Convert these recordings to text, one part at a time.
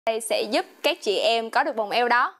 Đây sẽ giúp các chị em có được vòng eo đó.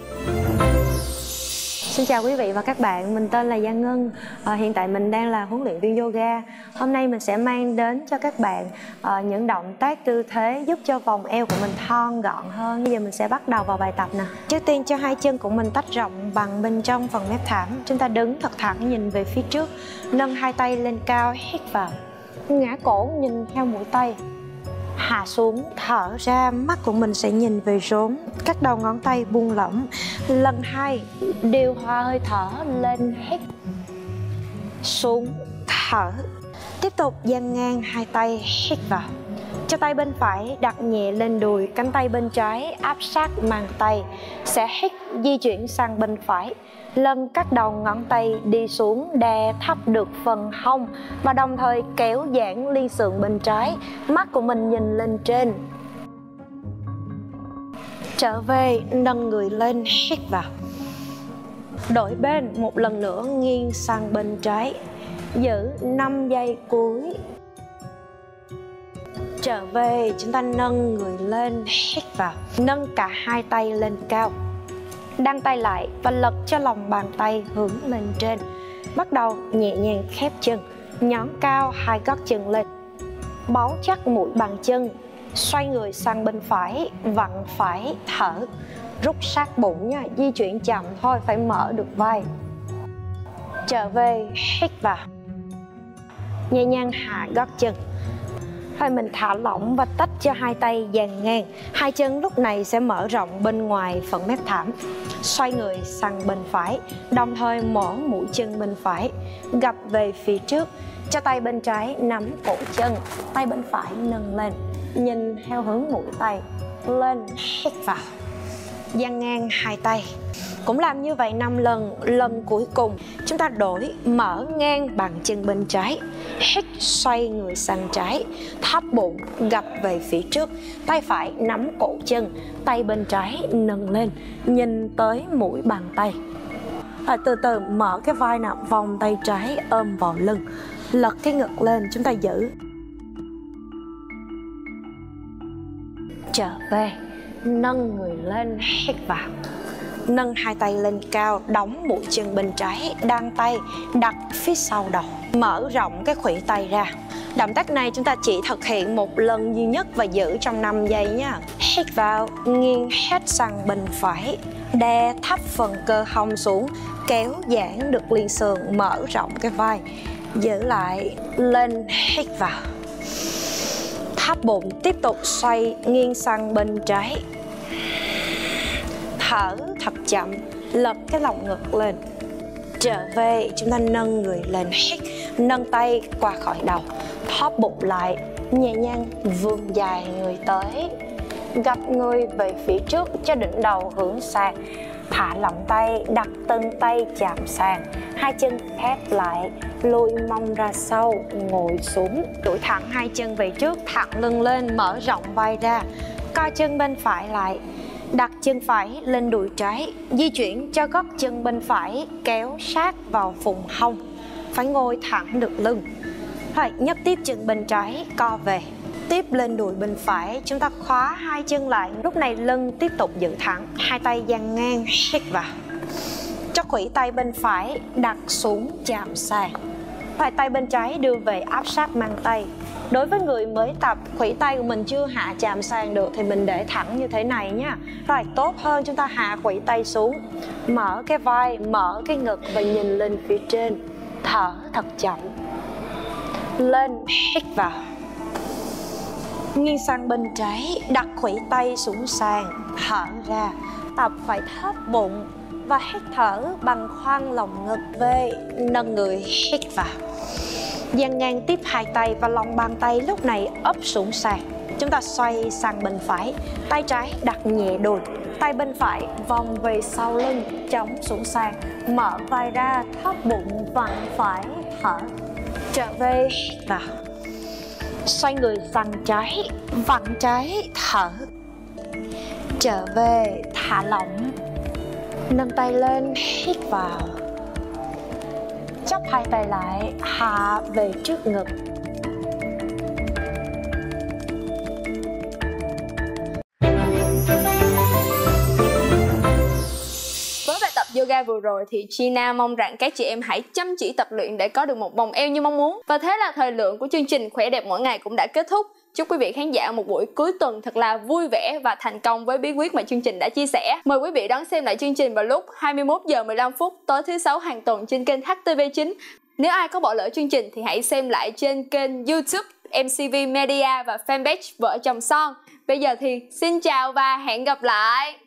Xin chào quý vị và các bạn, mình tên là Giang Ngân. Hiện tại mình đang là huấn luyện viên yoga. Hôm nay mình sẽ mang đến cho các bạn những động tác tư thế giúp cho vòng eo của mình thon gọn hơn. Bây giờ mình sẽ bắt đầu vào bài tập nè. Trước tiên cho hai chân của mình tách rộng bằng bên trong phần mép thảm. Chúng ta đứng thật thẳng nhìn về phía trước, nâng hai tay lên cao, hít vào, ngã cổ nhìn theo mũi tay, hạ xuống, thở ra, mắt của mình sẽ nhìn về rốn, các đầu ngón tay buông lỏng. Lần 2, điều hòa hơi thở, lên, hít, xuống, thở. Tiếp tục dang ngang hai tay, hít vào. Cho tay bên phải đặt nhẹ lên đùi, cánh tay bên trái áp sát mang tay. Sẽ hít, di chuyển sang bên phải. Lân các đầu ngón tay đi xuống, đè thấp được phần hông và đồng thời kéo giãn liên sườn bên trái. Mắt của mình nhìn lên trên. Trở về, nâng người lên, hít vào. Đổi bên, một lần nữa nghiêng sang bên trái. Giữ 5 giây cuối. Trở về, chúng ta nâng người lên, hít vào. Nâng cả hai tay lên cao. Đan tay lại và lật cho lòng bàn tay hướng lên trên. Bắt đầu nhẹ nhàng khép chân, nhón cao hai gót chân lên, bấu chắc mũi bàn chân, xoay người sang bên phải, vặn phải, thở, rút sát bụng nha, di chuyển chậm thôi, phải mở được vai. Trở về, hít vào, nhẹ nhàng hạ gót chân. Rồi mình thả lỏng và tách cho hai tay dàn ngang. Hai chân lúc này sẽ mở rộng bên ngoài phần mép thảm. Xoay người sang bên phải, đồng thời mở mũi chân bên phải, gập về phía trước. Cho tay bên trái nắm cổ chân, tay bên phải nâng lên, nhìn theo hướng mũi tay, lên, hít vào. Dang ngang hai tay. Cũng làm như vậy 5 lần. Lần cuối cùng chúng ta đổi, mở ngang bàn chân bên trái, hít, xoay người sang trái, thấp bụng, gập về phía trước. Tay phải nắm cổ chân, tay bên trái nâng lên, nhìn tới mũi bàn tay. Rồi từ từ mở cái vai nào, vòng tay trái ôm vào lưng, lật cái ngực lên, chúng ta giữ. Trở về, nâng người lên, hít vào. Nâng hai tay lên cao, đóng mũi chân bên trái, đan tay đặt phía sau đầu, mở rộng cái khuỷu tay ra. Động tác này chúng ta chỉ thực hiện một lần duy nhất và giữ trong 5 giây nha. Hít vào, nghiêng hết sang bên phải, đè thấp phần cơ hông xuống, kéo giãn được liên sườn, mở rộng cái vai. Giữ lại, lên, hít vào. Thấp bụng, tiếp tục xoay nghiêng sang bên trái. Thở thật chậm, lật cái lồng ngực lên. Trở về, chúng ta nâng người lên, hít, nâng tay qua khỏi đầu, thóp bụng lại, nhẹ nhàng vươn dài người tới, gập người về phía trước cho đỉnh đầu hướng sang. Thả lỏng tay, đặt từng tay chạm sàn, hai chân khép lại, lùi mông ra sau, ngồi xuống. Duỗi thẳng hai chân về trước, thẳng lưng lên, mở rộng vai ra, co chân bên phải lại. Đặt chân phải lên đùi trái, di chuyển cho gót chân bên phải kéo sát vào vùng hông, phải ngồi thẳng được lưng. Rồi nhấc tiếp chân bên trái, co về, tiếp lên đùi bên phải, chúng ta khóa hai chân lại. Lúc này lưng tiếp tục giữ thẳng, hai tay dang ngang, hít vào. Cho khuỷu tay bên phải đặt xuống chạm sàn, phải tay bên trái đưa về áp sát mang tay. Đối với người mới tập, khuỷu tay của mình chưa hạ chạm sàn được thì mình để thẳng như thế này nhá. Rồi tốt hơn chúng ta hạ khuỷu tay xuống, mở cái vai, mở cái ngực và nhìn lên phía trên. Thở thật chậm. Lên, hít vào. Nghiêng sang bên trái, đặt khuỷu tay xuống sàn, thở ra. Tập phải thấp bụng và hít thở bằng khoang lồng ngực về, nâng người, hít vào. Dang ngang tiếp hai tay và lòng bàn tay lúc này ấp xuống sàn. Chúng ta xoay sang bên phải, tay trái đặt nhẹ đùi, tay bên phải vòng về sau lưng, chống xuống sàn, mở vai ra, thấp bụng, vặn phải, thở. Trở về, hít vào. Xoay người sang trái, vặn trái, thở. Trở về, thả lỏng, nâng tay lên, hít vào. Chắp hai tay lại, hạ về trước ngực. yoga vừa rồi thì Gina mong rằng các chị em hãy chăm chỉ tập luyện để có được một vòng eo như mong muốn. Và thế là thời lượng của chương trình Khỏe đẹp mỗi ngày cũng đã kết thúc. Chúc quý vị khán giả một buổi cuối tuần thật là vui vẻ và thành công với bí quyết mà chương trình đã chia sẻ. Mời quý vị đón xem lại chương trình vào lúc 21 giờ 15 phút tối thứ Sáu hàng tuần trên kênh HTV9. Nếu ai có bỏ lỡ chương trình thì hãy xem lại trên kênh YouTube MCV Media và fanpage Vợ chồng son. Bây giờ thì xin chào và hẹn gặp lại.